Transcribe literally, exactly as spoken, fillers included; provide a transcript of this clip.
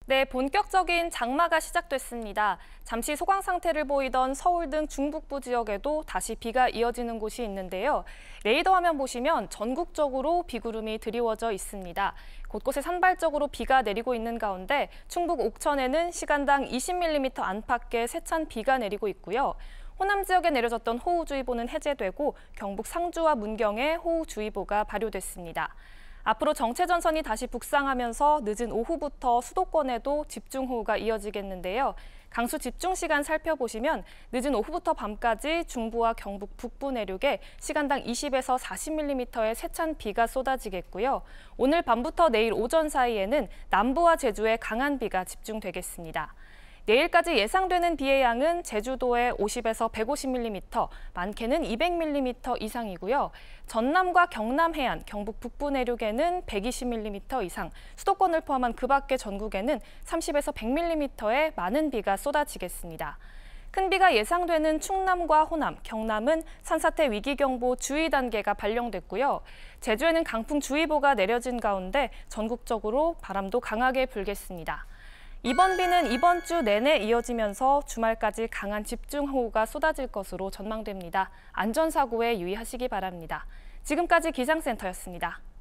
네, 본격적인 장마가 시작됐습니다. 잠시 소강 상태를 보이던 서울 등 중북부 지역에도 다시 비가 이어지는 곳이 있는데요. 레이더 화면 보시면 전국적으로 비구름이 드리워져 있습니다. 곳곳에 산발적으로 비가 내리고 있는 가운데 충북 옥천에는 시간당 이십 밀리미터 안팎의 세찬 비가 내리고 있고요. 호남 지역에 내려졌던 호우주의보는 해제되고 경북 상주와 문경에 호우주의보가 발효됐습니다. 앞으로 정체전선이 다시 북상하면서 늦은 오후부터 수도권에도 집중호우가 이어지겠는데요. 강수 집중 시간 살펴보시면 늦은 오후부터 밤까지 중부와 경북 북부 내륙에 시간당 이십에서 사십 밀리미터의 세찬 비가 쏟아지겠고요. 오늘 밤부터 내일 오전 사이에는 남부와 제주에 강한 비가 집중되겠습니다. 내일까지 예상되는 비의 양은 제주도에 오십에서 백오십 밀리미터, 많게는 이백 밀리미터 이상이고요. 전남과 경남 해안, 경북 북부 내륙에는 백이십 밀리미터 이상, 수도권을 포함한 그 밖의 전국에는 삼십에서 백 밀리미터의 많은 비가 쏟아지겠습니다. 큰 비가 예상되는 충남과 호남, 경남은 산사태 위기경보 주의 단계가 발령됐고요. 제주에는 강풍주의보가 내려진 가운데 전국적으로 바람도 강하게 불겠습니다. 이번 비는 이번 주 내내 이어지면서 주말까지 강한 집중호우가 쏟아질 것으로 전망됩니다. 안전사고에 유의하시기 바랍니다. 지금까지 기상센터였습니다.